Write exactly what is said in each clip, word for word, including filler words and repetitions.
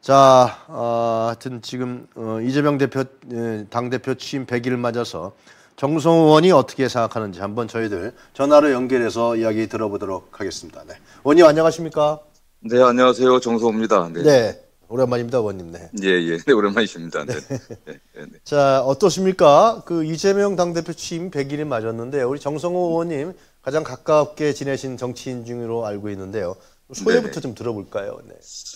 자, 어, 하여튼 지금 어, 이재명 대표 예, 당대표 취임 백 일을 맞아서 정성호 의원이 어떻게 생각하는지 한번 저희들 전화로 연결해서 이야기 들어보도록 하겠습니다. 네. 의원님 안녕하십니까? 네, 안녕하세요. 정성호입니다. 네. 네. 오랜만입니다, 의원님. 네. 예, 예. 네, 오랜만이십니다. 네. 네, 네, 네. 자, 어떠십니까? 그 이재명 당대표 취임 백 일이 맞았는데 우리 정성호 의원님 가장 가깝게 지내신 정치인 중으로 알고 있는데요. 소회부터 네네. 좀 들어볼까요? 네.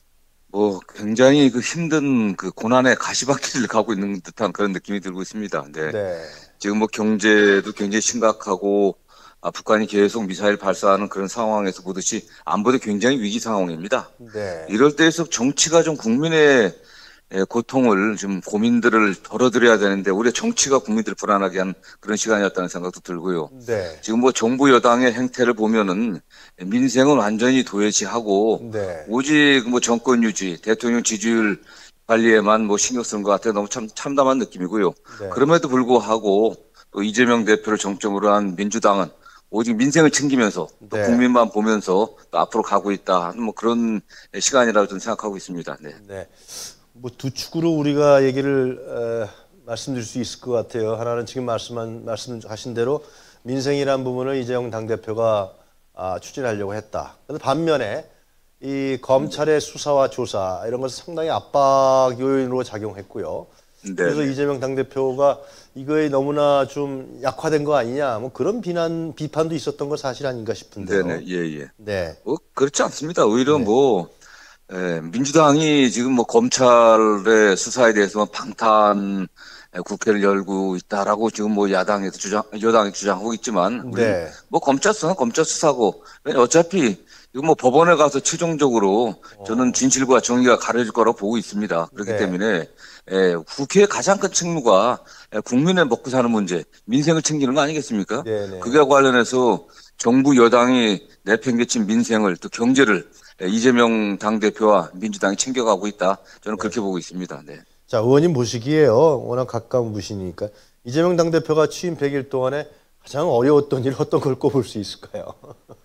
뭐 굉장히 그 힘든 그 고난의 가시밭길을 가고 있는 듯한 그런 느낌이 들고 있습니다. 네. 네. 지금 뭐 경제도 굉장히 심각하고 아, 북한이 계속 미사일 발사하는 그런 상황에서 보듯이 안보도 굉장히 위기 상황입니다. 네. 이럴 때에서 정치가 좀 국민의 예, 고통을 좀 고민들을 덜어드려야 되는데 오히려 정치가 국민들을 불안하게 한 그런 시간이었다는 생각도 들고요. 네. 지금 뭐 정부 여당의 행태를 보면은 민생은 완전히 도외시하고 네. 오직 뭐 정권 유지, 대통령 지지율 관리에만 뭐 신경 쓰는 것 같아요. 너무 참 참담한 느낌이고요. 네. 그럼에도 불구하고 또 이재명 대표를 정점으로 한 민주당은 오직 민생을 챙기면서 또 네. 국민만 보면서 또 앞으로 가고 있다 하는 뭐 그런 시간이라고 저는 생각하고 있습니다. 네. 네. 뭐 두 축으로 우리가 얘기를 어, 말씀드릴 수 있을 것 같아요. 하나는 지금 말씀한 말씀하신 대로 민생이란 부분을 이재용 당대표가 아, 추진하려고 했다. 그런데 반면에 이 검찰의 수사와 조사 이런 것은 상당히 압박 요인으로 작용했고요. 그래서 네네. 이재명 당대표가 이거에 너무나 좀 약화된 거 아니냐, 뭐 그런 비난 비판도 있었던 거 사실 아닌가 싶은데요. 네네. 예, 예. 네. 뭐 그렇지 않습니다. 오히려 네. 뭐 예, 민주당이 지금 뭐 검찰의 수사에 대해서 방탄 국회를 열고 있다라고 지금 뭐 야당에서 주장, 여당이 주장하고 있지만 우리 네. 뭐 검찰 수사는 검찰 수사고 어차피 이거 뭐 법원에 가서 최종적으로 저는 진실과 정의가 가려질 거라고 보고 있습니다. 그렇기 네. 때문에 예, 국회의 가장 큰 책무가 예, 국민의 먹고 사는 문제, 민생을 챙기는 거 아니겠습니까? 네네. 그게 관련해서 정부 여당이 내팽개친 민생을 또 경제를 예, 이재명 당대표와 민주당이 챙겨가고 있다. 저는 그렇게 보고 있습니다. 네. 자, 의원님 보시기에요. 워낙 가까운 분이니까 이재명 당대표가 취임 백 일 동안에 가장 어려웠던 일 어떤 걸 꼽을 수 있을까요?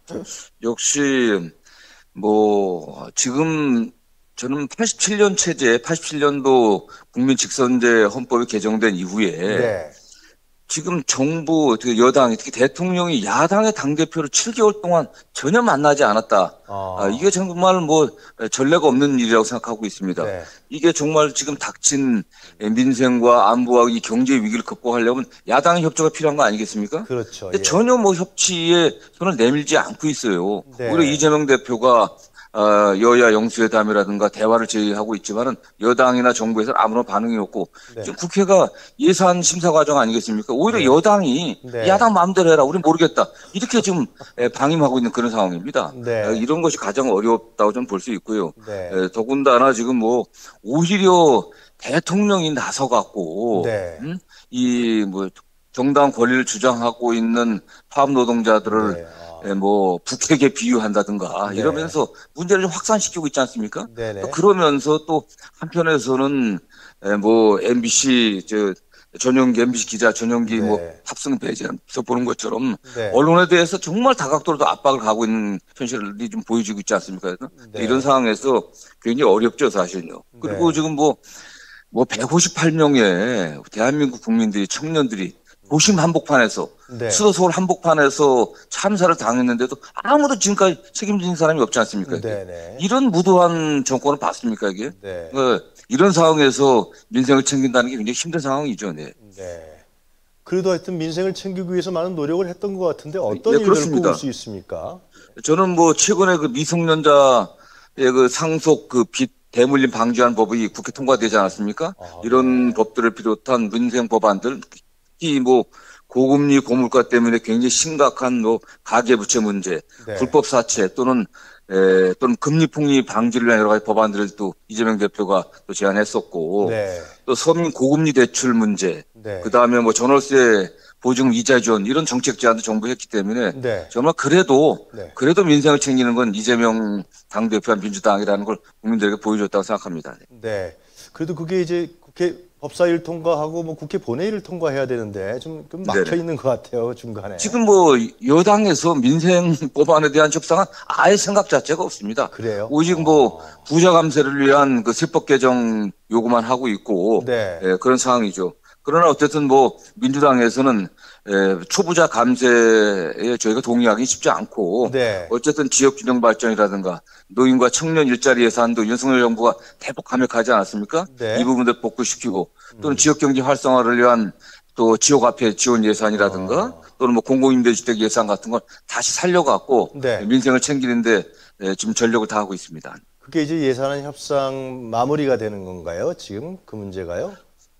역시 뭐 지금 저는 팔십칠 년 체제, 팔십칠 년도 국민 직선제 헌법이 개정된 이후에 네. 지금 정부, 그 여당이, 특히 대통령이 야당의 당대표를 칠 개월 동안 전혀 만나지 않았다. 아. 아, 이게 정말 뭐 전례가 없는 일이라고 생각하고 있습니다. 네. 이게 정말 지금 닥친 민생과 안보와 이 경제 위기를 극복하려면 야당의 협조가 필요한 거 아니겠습니까? 그렇죠. 근데 예. 전혀 뭐 협치에 손을 내밀지 않고 있어요. 네. 오히려 이재명 대표가 어, 여야 영수회담이라든가 대화를 제의하고 있지만은 여당이나 정부에서는 아무런 반응이 없고 네. 지금 국회가 예산 심사 과정 아니겠습니까? 오히려 네. 여당이 네. 야당 마음대로 해라. 우린 모르겠다. 이렇게 지금 에, 방임하고 있는 그런 상황입니다. 네. 에, 이런 것이 가장 어렵다고 좀 볼 수 있고요. 네. 에, 더군다나 지금 뭐 오히려 대통령이 나서 갖고 네. 음? 이 뭐 정당 권리를 주장하고 있는 파업 노동자들을 네. 아. 예, 뭐 북핵에 비유한다든가 네. 이러면서 문제를 좀 확산시키고 있지 않습니까? 네네. 또 그러면서 또 한편에서는 예, 뭐 엠비씨 저 전용기 엠비씨 기자 전용기 네. 뭐 탑승 배제해서 보는 것처럼 네. 언론에 대해서 정말 다각도로 압박을 가고 있는 현실이 좀 보여지고 있지 않습니까? 네. 이런 상황에서 굉장히 어렵죠 사실요. 그리고 네. 지금 뭐 뭐 백오십팔 명의 대한민국 국민들이 청년들이 도심 한복판에서 네. 수도 서울 한복판에서 참사를 당했는데도 아무도 지금까지 책임진 사람이 없지 않습니까? 이게? 네네. 이런 무도한 정권을 봤습니까 이게? 네. 네. 이런 상황에서 민생을 챙긴다는 게 굉장히 힘든 상황이죠. 네. 네. 그래도 하여튼 민생을 챙기기 위해서 많은 노력을 했던 것 같은데 어떤 네, 일들을 그렇습니다. 꼽을 수 있습니까? 저는 뭐 최근에 그 미성년자의 그 상속 그 빚 대물림 방지하는 법이 국회 통과되지 않았습니까? 아, 이런 법들을 비롯한 민생 법안들, 특히 뭐 고금리 고물가 때문에 굉장히 심각한 뭐 가계부채 문제, 네. 불법 사채 또는 에, 또는 금리 폭리 방지를 위한 여러 가지 법안들을 또 이재명 대표가 또 제안했었고, 네. 또 서민 고금리 대출 문제, 네. 그 다음에 뭐 전월세 보증 이자 지원 이런 정책 제안도 정부 했기 때문에 네. 정말 그래도 네. 그래도 민생을 챙기는 건 이재명 당대표와 민주당이라는 걸 국민들에게 보여줬다고 생각합니다. 네. 그래도 그게 이제 국회 법사위를 통과하고 뭐 국회 본회의를 통과해야 되는데 좀, 좀 막혀 네네. 있는 것 같아요, 중간에. 지금 뭐 여당에서 민생 법안에 대한 협상은 아예 생각 자체가 없습니다. 그래요? 오직 뭐 부자 감세를 위한 그 세법 개정 요구만 하고 있고 네. 예, 그런 상황이죠. 그러나 어쨌든 뭐 민주당에서는 예, 초부자 감세에 저희가 동의하기 쉽지 않고 네. 어쨌든 지역 균형 발전이라든가 노인과 청년 일자리 예산도 윤석열 정부가 대폭 감액하지 않았습니까? 네. 이 부분들 복구시키고 또는 지역 경제 활성화를 위한 또 지역화폐 지원 예산이라든가 어. 또는 뭐 공공임대주택 예산 같은 걸 다시 살려갖고 네. 민생을 챙기는데 예, 지금 전력을 다하고 있습니다. 그게 이제 예산안 협상 마무리가 되는 건가요? 지금 그 문제가요?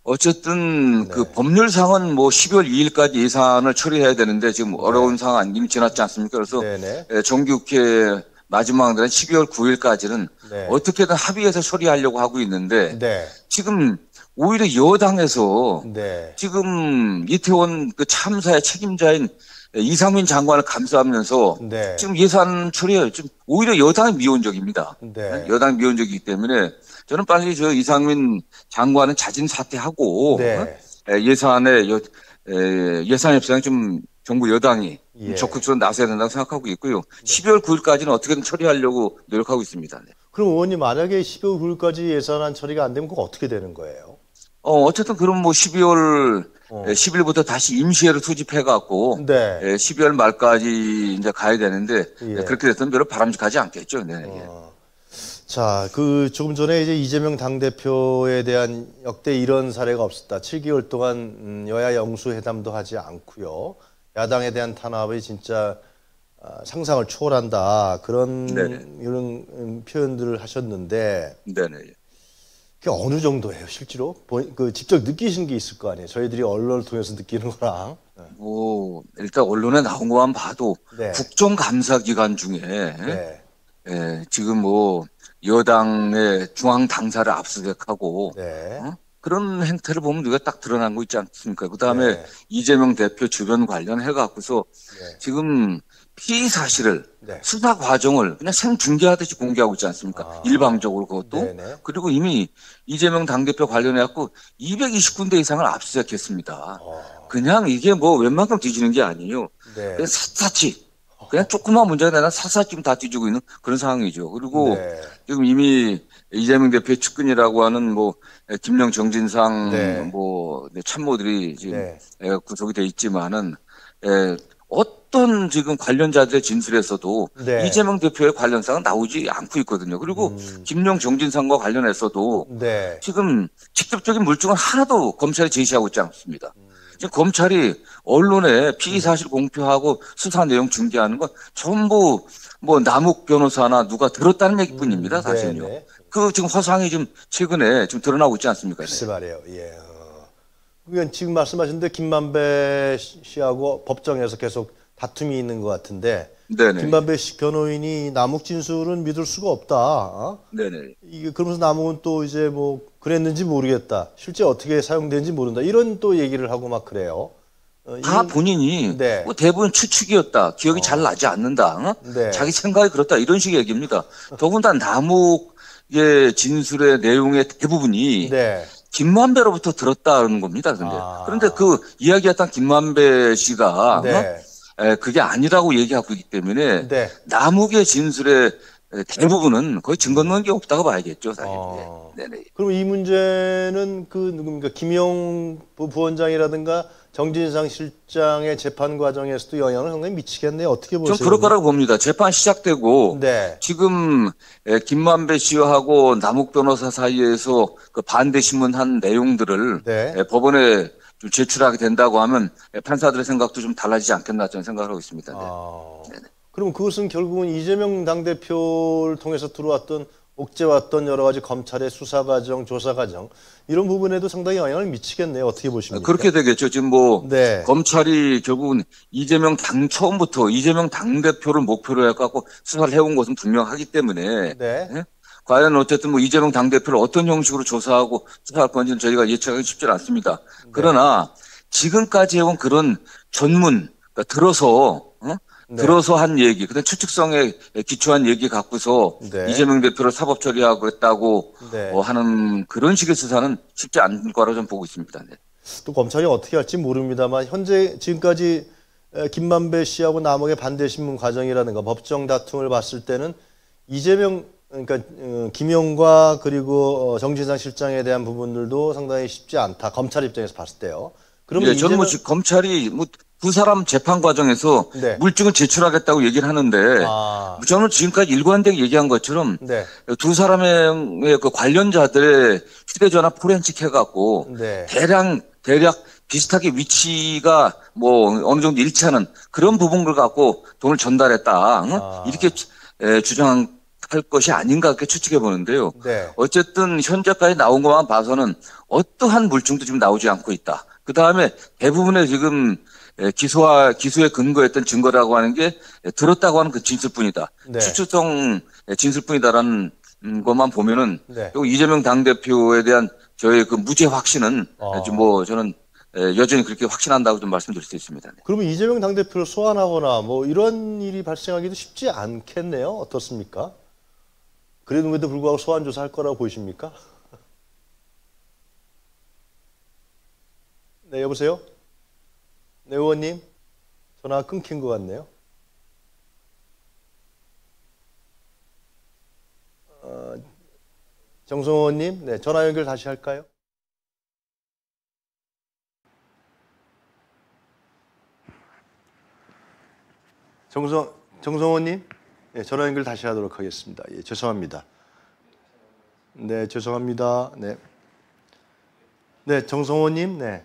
어쨌든 네. 그 법률상은 뭐 십이월 이일까지 예산을 처리해야 되는데 지금 어려운 상황 이미 지났지 않습니까? 그래서 네네. 예, 정기국회 마지막 날인 십이월 구일까지는 네. 어떻게든 합의해서 처리하려고 하고 있는데 네. 지금 오히려 여당에서 네. 지금 이태원 그 참사의 책임자인 이상민 장관을 감싸면서 네. 지금 예산 처리에 좀 오히려 여당이 미온적입니다. 네. 여당이 미온적이기 때문에 저는 빨리 저 이상민 장관은 자진 사퇴하고 네. 어? 예산에 여- 에, 예산 협상에 좀 정부 여당이 예. 적극적으로 나서야 된다고 생각하고 있고요. 십이월 구일까지는 어떻게든 처리하려고 노력하고 있습니다. 네. 그럼 의원님 만약에 십이월 구일까지 예산안 처리가 안 되면 그거 어떻게 되는 거예요? 어, 어쨌든 그럼 뭐 십이월 어. 십일부터 다시 임시회를 투집해갖고 네. 예, 십이월 말까지 이제 가야 되는데 예. 예, 그렇게 됐으면 별로 바람직하지 않겠죠. 네. 예. 어. 자, 그 조금 전에 이제 이재명 당대표에 대한 역대 이런 사례가 없었다. 칠 개월 동안 음, 여야 영수회담도 하지 않고요. 야당에 대한 탄압이 진짜 아, 상상을 초월한다. 그런 네네. 이런 음, 표현들을 하셨는데 네네. 그게 어느 정도예요, 실제로? 본- 그 직접 느끼시는 게 있을 거 아니에요. 저희들이 언론을 통해서 느끼는 거랑. 뭐 일단 언론에 나온 것만 봐도 네. 국정감사 기간 중에 네. 예, 지금 뭐 여당의 중앙 당사를 압수수색하고 네. 어? 그런 행태를 보면 누가 딱 드러난 거 있지 않습니까? 그 다음에 네. 이재명 대표 주변 관련해 갖고서 네. 지금 피의 사실을 네. 수사 과정을 그냥 생중계하듯이 공개하고 있지 않습니까? 아. 일방적으로 그것도. 네네. 그리고 이미 이재명 당대표 관련해 갖고 이백이십 군데 이상을 압수수색했습니다. 어. 그냥 이게 뭐 웬만큼 뒤지는 게 아니에요. 네. 그냥 샅샅이 그냥 조그만 문제가 아니라 샅샅이 지금 다 뒤지고 있는 그런 상황이죠. 그리고 네. 지금 이미 이재명 대표의 측근이라고 하는 뭐 김영 정진상 네. 뭐 참모들이 지금 네. 에, 구속이 돼 있지만은 에, 어떤 지금 관련자들의 진술에서도 네. 이재명 대표의 관련사가 나오지 않고 있거든요. 그리고 음. 김영 정진상과 관련해서도 네. 지금 직접적인 물증은 하나도 검찰이 제시하고 있지 않습니다. 지금 검찰이 언론에 피의 사실 공표하고 수사 내용 중개하는 건 전부 뭐 남욱 변호사나 누가 들었다는 얘기뿐입니다, 사실은요. 네네. 그 지금 허상이 좀 최근에 좀 드러나고 있지 않습니까? 글쎄 말이에요. 예. 어. 그러니까 지금 말씀하신 대 김만배 씨하고 법정에서 계속 다툼이 있는 것 같은데 네네. 김만배 씨 변호인이 남욱 진술은 믿을 수가 없다. 어? 네네. 이게 그러면서 남욱은 또 이제 뭐 그랬는지 모르겠다. 실제 어떻게 사용된지 모른다. 이런 또 얘기를 하고 막 그래요. 어, 다 이런- 본인이 네. 뭐 대부분 추측이었다. 기억이 잘 나지 않는다. 어? 네. 자기 생각이 그렇다. 이런 식의 얘기입니다. 더군다나 남욱의 진술의 내용의 대부분이 네. 김만배로부터 들었다는 겁니다. 근데 아. 그런데 그 이야기했던 김만배 씨가 어? 네. 에, 그게 아니라고 얘기하고 있기 때문에 네. 남욱의 진술의 대부분은 거의 증거 넣은 게 없다고 봐야겠죠. 사실. 어. 네. 네네. 그럼 이 문제는 그 누굽니까 김용 부- 부원장이라든가 정진상 실장의 재판 과정에서도 영향을 상당히 미치겠네요. 어떻게 보세요? 좀 그럴 거라고 봅니다. 재판 시작되고 네. 지금 에, 김만배 씨하고 남욱 변호사 사이에서 그 반대 신문한 내용들을 네. 에, 법원에 좀 제출하게 된다고 하면 에, 판사들의 생각도 좀 달라지지 않겠나 저는 생각을 하고 있습니다. 네. 아, 그럼 그것은 결국은 이재명 당대표를 통해서 들어왔던 옥죄왔던 여러 가지 검찰의 수사 과정, 조사 과정 이런 부분에도 상당히 영향을 미치겠네요. 어떻게 보십니까? 그렇게 되겠죠. 지금 뭐 네. 검찰이 결국은 이재명 당 처음부터 이재명 당 대표를 목표로 해갖고 수사를 해온 것은 분명하기 때문에 네. 예? 과연 어쨌든 뭐 이재명 당 대표를 어떤 형식으로 조사하고 수사할 건지는 저희가 예측하기 쉽지 않습니다. 그러나 지금까지 해온 그런 전문 그러니까 들어서 어? 네. 들어서 한 얘기, 그다음 추측성에 기초한 얘기 갖고서 네. 이재명 대표를 사법 처리하고 했다고 네. 어, 하는 그런 식의 수사는 쉽지 않을 거라고 저는 보고 있습니다. 네. 또 검찰이 어떻게 할지 모릅니다만 현재 지금까지 에, 김만배 씨하고 남욱의 반대 신문 과정이라든가 법정 다툼을 봤을 때는 이재명 그러니까 어, 김용과 그리고 어, 정진상 실장에 대한 부분들도 상당히 쉽지 않다. 검찰 입장에서 봤을 때요. 그러면 예, 저는 뭐 이재명- 지금 검찰이 뭐 두 사람 재판 과정에서 네. 물증을 제출하겠다고 얘기를 하는데 아, 저는 지금까지 일관되게 얘기한 것처럼 네, 두 사람의 그 관련자들의 휴대전화 포렌식 해갖고 네, 대량 대략 비슷하게 위치가 뭐 어느 정도 일치하는 그런 부분을 갖고 돈을 전달했다. 응? 아. 이렇게 에, 주장할 것이 아닌가 그렇게 추측해 보는데요. 네, 어쨌든 현재까지 나온 것만 봐서는 어떠한 물증도 지금 나오지 않고 있다. 그 다음에 대부분의 지금 에, 기소와 기소에 근거했던 증거라고 하는 게 에, 들었다고 하는 그 진술뿐이다. 네. 추측성 에, 진술뿐이다라는 음, 것만 보면은 네. 요 이재명 당대표에 대한 저의 그 무죄 확신은 아. 좀 뭐 저는 에, 여전히 그렇게 확신한다고 좀 말씀드릴 수 있습니다. 네. 그러면 이재명 당대표를 소환하거나 뭐 이런 일이 발생하기도 쉽지 않겠네요. 어떻습니까? 그래도 불구하고 소환 조사할 거라고 보이십니까? 네, 여보세요? 네, 의원님. 전화 끊긴 것 같네요. 어, 정성 의원님, 네, 전화 연결 다시 할까요? 정성, 정성 의원님, 네, 전화 연결 다시 하도록 하겠습니다. 예, 죄송합니다. 네, 죄송합니다. 네. 네, 정성 의원님, 네.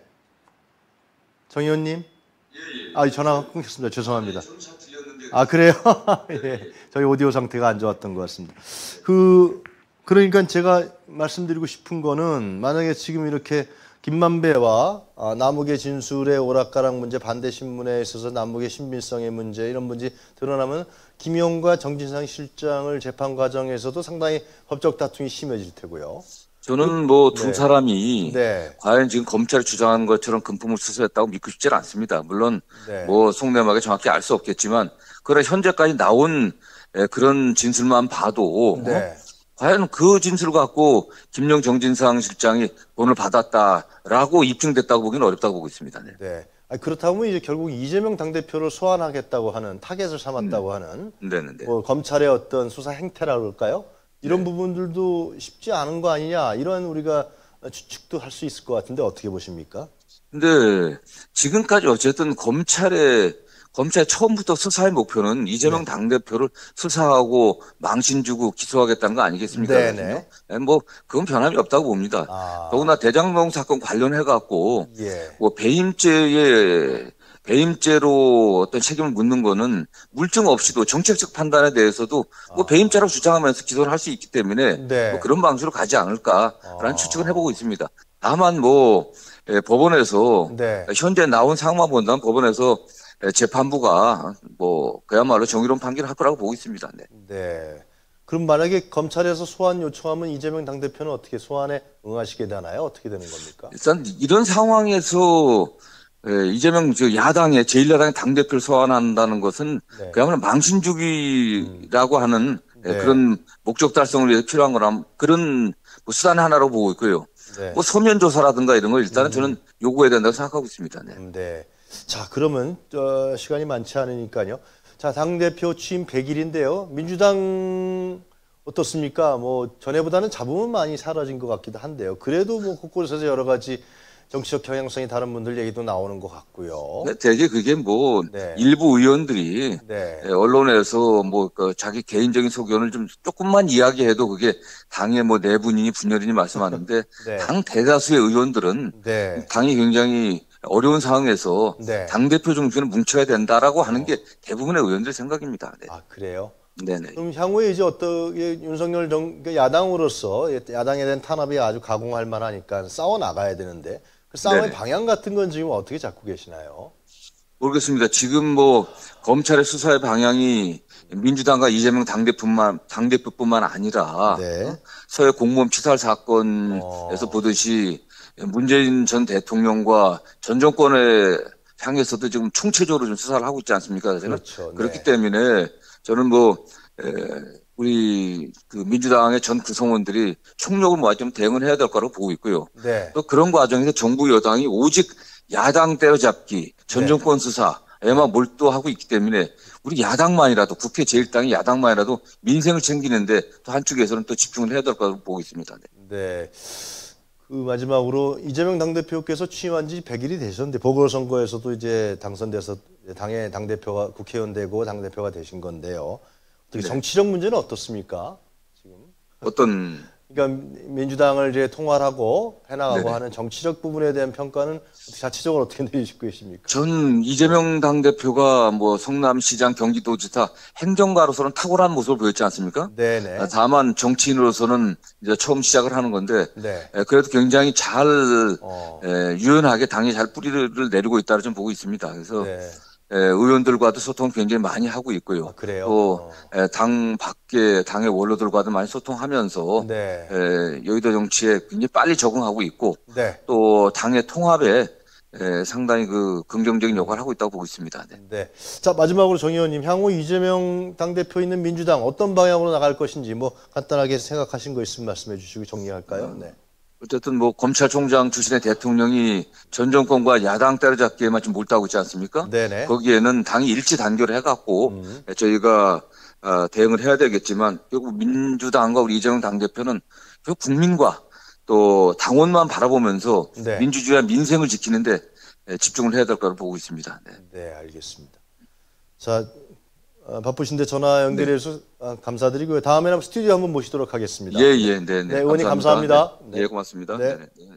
정 의원님. 아, 전화가 끊겼습니다. 죄송합니다. 아, 그래요? 예. 저희 오디오 상태가 안 좋았던 것 같습니다. 그, 그러니까 제가 말씀드리고 싶은 거는 만약에 지금 이렇게 김만배와 아, 남욱의 진술의 오락가락 문제, 반대 신문에 있어서 남욱의 신빙성의 문제 이런 문제 드러나면 김용과 정진상 실장을 재판 과정에서도 상당히 법적 다툼이 심해질 테고요. 저는 뭐 두 네. 사람이 네. 과연 지금 검찰이 주장하는 것처럼 금품을 수수했다고 믿고 싶지 않습니다. 물론 네. 뭐 속내막에 정확히 알 수 없겠지만 그래 현재까지 나온 에, 그런 진술만 봐도 어? 네. 과연 그 진술을 갖고 김용 정진상 실장이 돈을 받았다라고 입증됐다고 보기는 어렵다고 보고 있습니다. 네. 네. 아니, 그렇다면 이제 결국 이재명 당대표를 소환하겠다고 하는 타겟을 삼았다고 하는 네네. 뭐 검찰의 어떤 수사 행태라 그럴까요? 이런 부분들도 쉽지 않은 거 아니냐 이런 우리가 추측도 할 수 있을 것 같은데 어떻게 보십니까? 근데 지금까지 어쨌든 검찰의 검찰 처음부터 수사의 목표는 이재명 네. 당대표를 수사하고 망신 주고 기소하겠다는 거 아니겠습니까? 네네. 네, 뭐 그건 변함이 없다고 봅니다. 아. 더구나 대장동 사건 관련해 갖고 예. 뭐 배임죄에 배임죄로 어떤 책임을 묻는 거는 물증 없이도 정책적 판단에 대해서도 뭐 배임죄라고 주장하면서 기소를 할 수 있기 때문에 네. 뭐 그런 방식으로 가지 않을까라는 아. 추측을 해보고 있습니다. 다만 뭐 예, 법원에서 네. 현재 나온 상황만 본다면 법원에서 예, 재판부가 뭐 그야말로 정의로운 판결을 할 거라고 보고 있습니다. 네. 네. 그럼 만약에 검찰에서 소환 요청하면 이재명 당대표는 어떻게 소환에 응하시게 되나요? 어떻게 되는 겁니까? 일단 이런 상황에서 예, 이재명 저 야당의 제일 야당의 당 대표를 소환한다는 것은 네. 그야말로 망신주기라고 하는 예, 네. 그런 목적 달성을 위해서 필요한 거라 그런 뭐 수단의 하나로 보고 있고요. 네. 뭐 서면 조사라든가 이런 걸 일단은 저는 요구해야 된다고 생각하고 있습니다. 네. 음, 네. 자, 그러면 어, 시간이 많지 않으니까요. 자, 당대표 취임 백 일인데요. 민주당 어떻습니까? 뭐 전에보다는 잡음은 많이 사라진 것 같기도 한데요. 그래도 뭐 곳곳에서 여러 가지 정치적 경향성이 다른 분들 얘기도 나오는 것 같고요. 근데 되게 그게 뭐 네. 일부 의원들이 네. 예, 언론에서 뭐 그 자기 개인적인 소견을 좀 조금만 이야기해도 그게 당의 뭐 내분이니 분열이니 말씀하는데 네. 당 대다수의 의원들은 네. 당이 굉장히 어려운 상황에서 네. 당대표 중심을 뭉쳐야 된다라고 하는 게 대부분의 의원들 생각입니다. 네. 아, 그래요? 네네. 그럼 향후에 이제 어떻게 윤석열 정, 그 야당으로서 야당에 대한 탄압이 아주 가공할 만하니까 싸워 나가야 되는데 그 싸움의 네네. 방향 같은 건 지금 어떻게 잡고 계시나요? 모르겠습니다. 지금 뭐 검찰의 수사의 방향이 민주당과 이재명 당대표만 당대표뿐만 아니라 네. 어? 서해 공무원 피살 사건에서 어. 보듯이 문재인 전 대통령과 전 정권의 향해서도 지금 총체적으로 좀 수사를 하고 있지 않습니까? 그렇죠. 네. 그렇기 때문에 저는 뭐 에, 우리 그 민주당의 전 구성원들이 총력을 모아 좀 대응을 해야 될 거라고 보고 있고요. 네. 또 그런 과정에서 정부 여당이 오직 야당 때려잡기, 전 정권 수사에만 몰두하고 있기 때문에 우리 야당만이라도 국회 제일 당이 야당만이라도 민생을 챙기는데 또 한쪽에서는 또 집중을 해야 될 거라고 보고 있습니다. 네. 네. 그 마지막으로 이재명 당대표께서 취임한 지 백 일이 되셨는데 보궐선거에서도 이제 당선돼서 당의 당대표가 국회의원 되고 당대표가 되신 건데요. 어떻게 네. 정치적 문제는 어떻습니까? 지금 어떤 그러니까 민주당을 이제 통합하고 해나가고 네네. 하는 정치적 부분에 대한 평가는 자체적으로 어떻게 내리시고 계십니까? 전 이재명 당대표가 뭐 성남시장, 경기도지사 행정가로서는 탁월한 모습을 보였지 않습니까? 네네. 다만 정치인으로서는 이제 처음 시작을 하는 건데 네. 에, 그래도 굉장히 잘 어. 에, 유연하게 당이 잘 뿌리를 내리고 있다를 좀 보고 있습니다. 그래서 네. 에, 의원들과도 소통 굉장히 많이 하고 있고요. 아, 그래요? 또 어. 에, 당 밖에 당의 원로들과도 많이 소통하면서 네. 에, 여의도 정치에 굉장히 빨리 적응하고 있고 네. 또 당의 통합에 에, 상당히 그 긍정적인 역할을 하고 있다고 보고 있습니다. 네. 네. 자, 마지막으로 정 의원님, 향후 이재명 당대표 있는 민주당 어떤 방향으로 나갈 것인지 뭐 간단하게 생각하신 거 있으면 말씀해 주시고 정리할까요? 네. 어쨌든 뭐 검찰총장 출신의 대통령이 전 정권과 야당 때려잡기에만 좀 몰두하고 있지 않습니까? 네네. 거기에는 당이 일치 단결을 해갖고 음. 저희가 어, 대응을 해야 되겠지만 결국 민주당과 우리 이재명 당대표는 결국 국민과 또 당원만 바라보면서 네. 민주주의와 민생을 지키는데 집중을 해야 될 거라고 보고 있습니다. 네, 네, 알겠습니다. 자, 어, 바쁘신데 전화 연결해 주셔서 네. 감사드리고요. 다음에는 스튜디오 한번 모시도록 하겠습니다. 예, 예, 네, 네. 네, 의원님 감사합니다. 네, 네, 고맙습니다. 네. 네, 네, 네.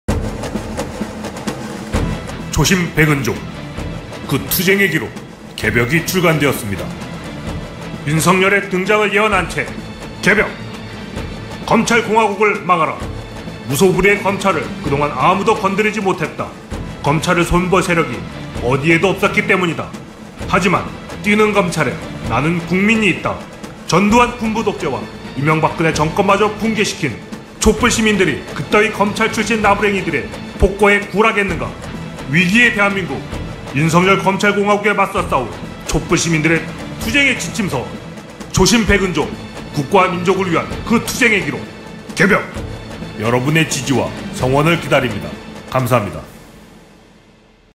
조심 백은종 그 투쟁의 기록 개벽이 출간되었습니다. 윤석열의 등장을 예언한 채 개벽 검찰공화국을 막아라. 무소불위의 검찰을 그동안 아무도 건드리지 못했다. 검찰을 손볼 세력이 어디에도 없었기 때문이다. 하지만 뛰는 검찰에 나는 국민이 있다. 전두환 군부 독재와 이명박근혜 정권마저 붕괴시킨 촛불 시민들이 그따위 검찰 출신 나부랭이들의 복고에 굴하겠는가? 위기의 대한민국 윤석열 검찰공화국에 맞서 싸울 촛불 시민들의 투쟁의 지침서 조심 백은종 국가와 민족을 위한 그 투쟁의 기록 개벽 여러분의 지지와 성원을 기다립니다. 감사합니다.